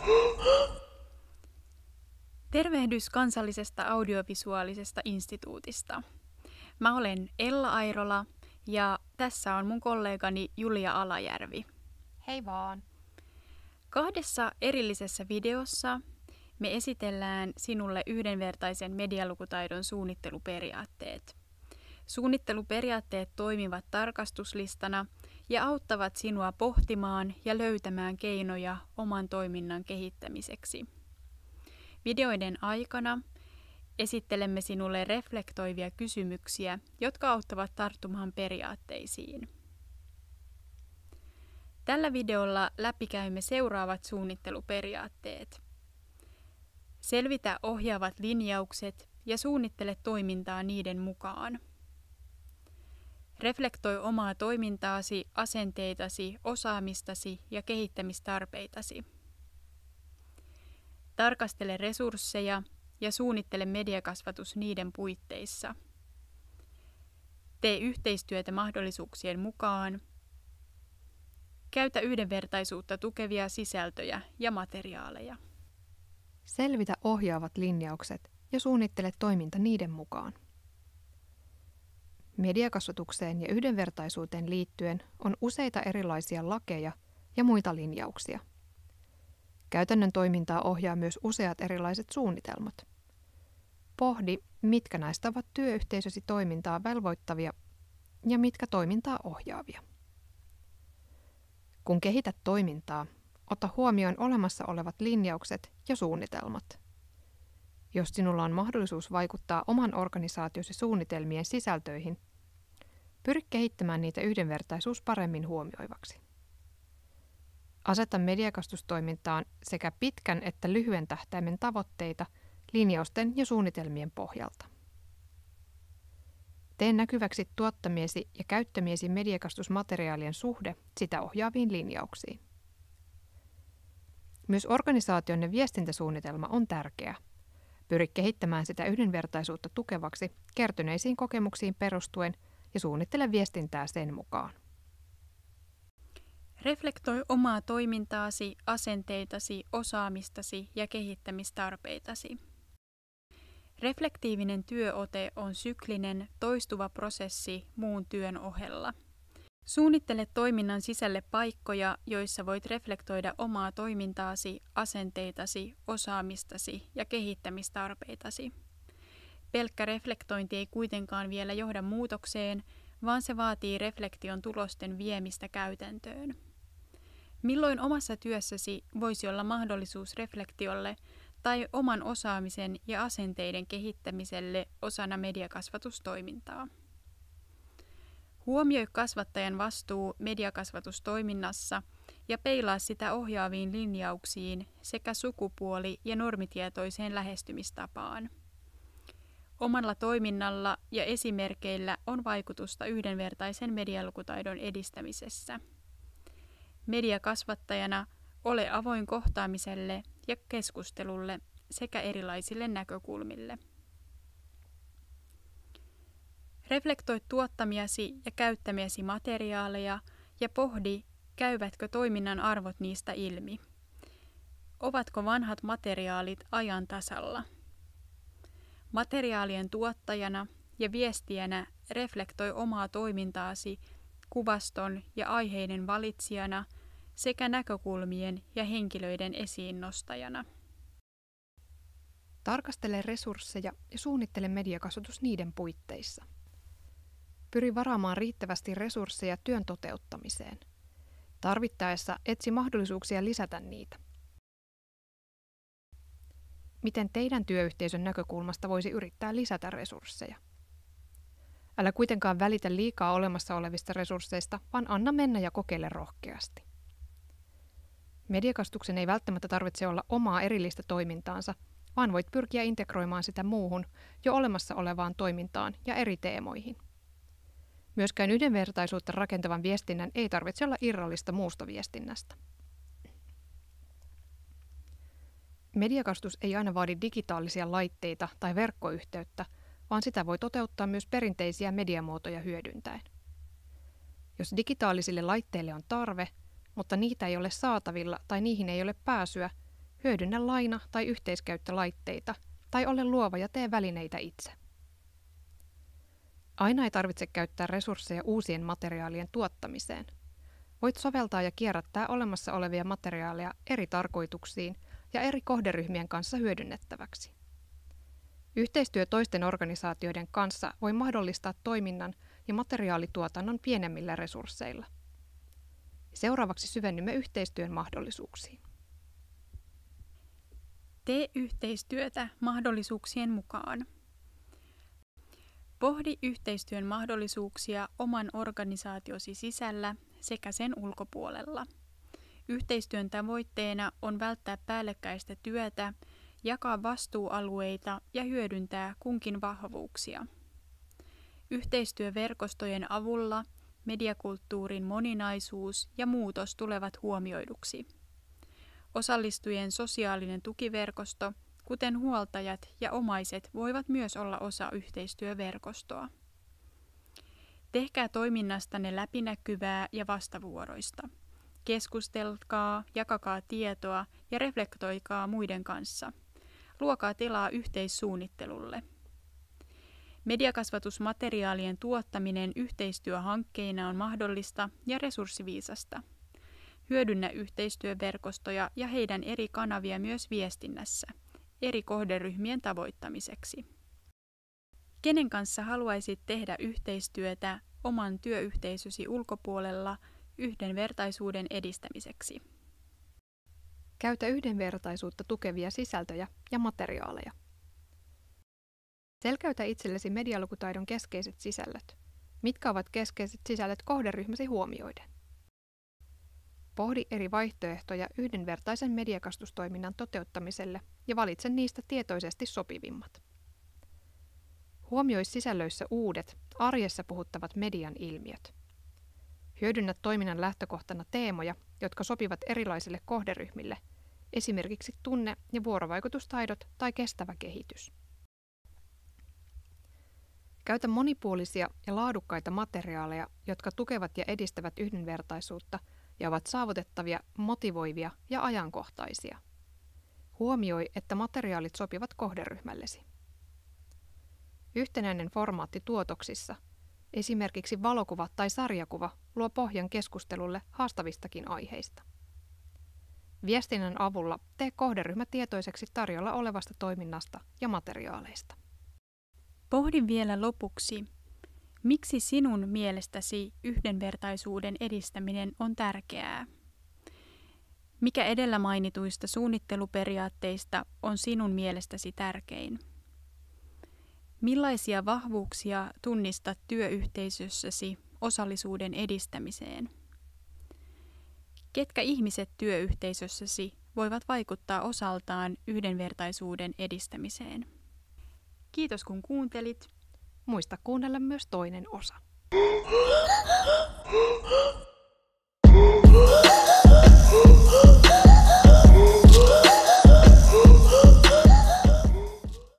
Tervehdys Kansallisesta audiovisuaalisesta instituutista. Mä olen Ella Airola ja tässä on mun kollegani Julia Alajärvi. Hei vaan! 2 erillisessä videossa me esitellään sinulle yhdenvertaisen medialukutaidon suunnitteluperiaatteet. Suunnitteluperiaatteet toimivat tarkastuslistana ja auttavat sinua pohtimaan ja löytämään keinoja oman toiminnan kehittämiseksi. Videoiden aikana esittelemme sinulle reflektoivia kysymyksiä, jotka auttavat tarttumaan periaatteisiin. Tällä videolla läpikäymme seuraavat suunnitteluperiaatteet. Selvitä ohjaavat linjaukset ja suunnittele toimintaa niiden mukaan. Reflektoi omaa toimintaasi, asenteitasi, osaamistasi ja kehittämistarpeitasi. Tarkastele resursseja ja suunnittele mediakasvatus niiden puitteissa. Tee yhteistyötä mahdollisuuksien mukaan. Käytä yhdenvertaisuutta tukevia sisältöjä ja materiaaleja. Selvitä ohjaavat linjaukset ja suunnittele toiminta niiden mukaan. Mediakasvatukseen ja yhdenvertaisuuteen liittyen on useita erilaisia lakeja ja muita linjauksia. Käytännön toimintaa ohjaa myös useat erilaiset suunnitelmat. Pohdi, mitkä näistä ovat työyhteisösi toimintaa velvoittavia ja mitkä toimintaa ohjaavia. Kun kehität toimintaa, ota huomioon olemassa olevat linjaukset ja suunnitelmat. Jos sinulla on mahdollisuus vaikuttaa oman organisaatiosi suunnitelmien sisältöihin, pyri kehittämään niitä yhdenvertaisuus paremmin huomioivaksi. Aseta mediakastustoimintaan sekä pitkän että lyhyen tähtäimen tavoitteita linjausten ja suunnitelmien pohjalta. Tee näkyväksi tuottamiesi ja käyttämiesi mediakastusmateriaalien suhde sitä ohjaaviin linjauksiin. Myös organisaationne viestintäsuunnitelma on tärkeä. Pyri kehittämään sitä yhdenvertaisuutta tukevaksi kertyneisiin kokemuksiin perustuen ja suunnittele viestintää sen mukaan. Reflektoi omaa toimintaasi, asenteitasi, osaamistasi ja kehittämistarpeitasi. Reflektiivinen työote on syklinen, toistuva prosessi muun työn ohella. Suunnittele toiminnan sisälle paikkoja, joissa voit reflektoida omaa toimintaasi, asenteitasi, osaamistasi ja kehittämistarpeitasi. Pelkkä reflektointi ei kuitenkaan vielä johda muutokseen, vaan se vaatii reflektion tulosten viemistä käytäntöön. Milloin omassa työssäsi voisi olla mahdollisuus reflektiolle tai oman osaamisen ja asenteiden kehittämiselle osana mediakasvatustoimintaa? Huomioi kasvattajan vastuu mediakasvatustoiminnassa ja peilaa sitä ohjaaviin linjauksiin sekä sukupuoli- ja normitietoiseen lähestymistapaan. Omalla toiminnalla ja esimerkeillä on vaikutusta yhdenvertaisen medialukutaidon edistämisessä. Mediakasvattajana ole avoin kohtaamiselle ja keskustelulle sekä erilaisille näkökulmille. Reflektoi tuottamiasi ja käyttämiesi materiaaleja ja pohdi, käyvätkö toiminnan arvot niistä ilmi. Ovatko vanhat materiaalit ajan tasalla? Materiaalien tuottajana ja viestijänä reflektoi omaa toimintaasi kuvaston ja aiheiden valitsijana sekä näkökulmien ja henkilöiden esiin nostajana. Tarkastele resursseja ja suunnittele mediakasvatus niiden puitteissa. Pyri varaamaan riittävästi resursseja työn toteuttamiseen. Tarvittaessa etsi mahdollisuuksia lisätä niitä. Miten teidän työyhteisön näkökulmasta voisi yrittää lisätä resursseja? Älä kuitenkaan välitä liikaa olemassa olevista resursseista, vaan anna mennä ja kokeile rohkeasti. Mediakasvatuksen ei välttämättä tarvitse olla omaa erillistä toimintaansa, vaan voit pyrkiä integroimaan sitä muuhun, jo olemassa olevaan toimintaan ja eri teemoihin. Myöskään yhdenvertaisuutta rakentavan viestinnän ei tarvitse olla irrallista muusta viestinnästä. Mediakasvatus ei aina vaadi digitaalisia laitteita tai verkkoyhteyttä, vaan sitä voi toteuttaa myös perinteisiä mediamuotoja hyödyntäen. Jos digitaalisille laitteille on tarve, mutta niitä ei ole saatavilla tai niihin ei ole pääsyä, hyödynnä laina- tai yhteiskäyttölaitteita tai ole luova ja tee välineitä itse. Aina ei tarvitse käyttää resursseja uusien materiaalien tuottamiseen. Voit soveltaa ja kierrättää olemassa olevia materiaaleja eri tarkoituksiin ja eri kohderyhmien kanssa hyödynnettäväksi. Yhteistyö toisten organisaatioiden kanssa voi mahdollistaa toiminnan ja materiaalituotannon pienemmillä resursseilla. Seuraavaksi syvennymme yhteistyön mahdollisuuksiin. Tee yhteistyötä mahdollisuuksien mukaan. Pohdi yhteistyön mahdollisuuksia oman organisaatiosi sisällä sekä sen ulkopuolella. Yhteistyön tavoitteena on välttää päällekkäistä työtä, jakaa vastuualueita ja hyödyntää kunkin vahvuuksia. Yhteistyöverkostojen avulla mediakulttuurin moninaisuus ja muutos tulevat huomioiduksi. Osallistujien sosiaalinen tukiverkosto, kuten huoltajat ja omaiset, voivat myös olla osa yhteistyöverkostoa. Tehkää toiminnastanne läpinäkyvää ja vastavuoroista. Keskustelkaa, jakakaa tietoa ja reflektoikaa muiden kanssa. Luokaa tilaa yhteissuunnittelulle. Mediakasvatusmateriaalien tuottaminen yhteistyöhankkeina on mahdollista ja resurssiviisasta. Hyödynnä yhteistyöverkostoja ja heidän eri kanavia myös viestinnässä, eri kohderyhmien tavoittamiseksi. Kenen kanssa haluaisit tehdä yhteistyötä oman työyhteisösi ulkopuolella yhdenvertaisuuden edistämiseksi? Käytä yhdenvertaisuutta tukevia sisältöjä ja materiaaleja. Selkäytä itsellesi medialukutaidon keskeiset sisällöt. Mitkä ovat keskeiset sisällöt kohderyhmäsi huomioiden? Pohdi eri vaihtoehtoja yhdenvertaisen mediakastustoiminnan toteuttamiselle ja valitse niistä tietoisesti sopivimmat. Huomioi sisällöissä uudet, arjessa puhuttavat median ilmiöt. Hyödynnä toiminnan lähtökohtana teemoja, jotka sopivat erilaisille kohderyhmille, esimerkiksi tunne- ja vuorovaikutustaidot tai kestävä kehitys. Käytä monipuolisia ja laadukkaita materiaaleja, jotka tukevat ja edistävät yhdenvertaisuutta ja ovat saavutettavia, motivoivia ja ajankohtaisia. Huomioi, että materiaalit sopivat kohderyhmällesi. Yhtenäinen formaatti tuotoksissa, esimerkiksi valokuva tai sarjakuva, luo pohjan keskustelulle haastavistakin aiheista. Viestinnän avulla tee kohderyhmä tietoiseksi tarjolla olevasta toiminnasta ja materiaaleista. Pohdi vielä lopuksi, miksi sinun mielestäsi yhdenvertaisuuden edistäminen on tärkeää? Mikä edellä mainituista suunnitteluperiaatteista on sinun mielestäsi tärkein? Millaisia vahvuuksia tunnistat työyhteisössäsi osallisuuden edistämiseen? Ketkä ihmiset työyhteisössäsi voivat vaikuttaa osaltaan yhdenvertaisuuden edistämiseen? Kiitos kun kuuntelit. Muista kuunnella myös toinen osa.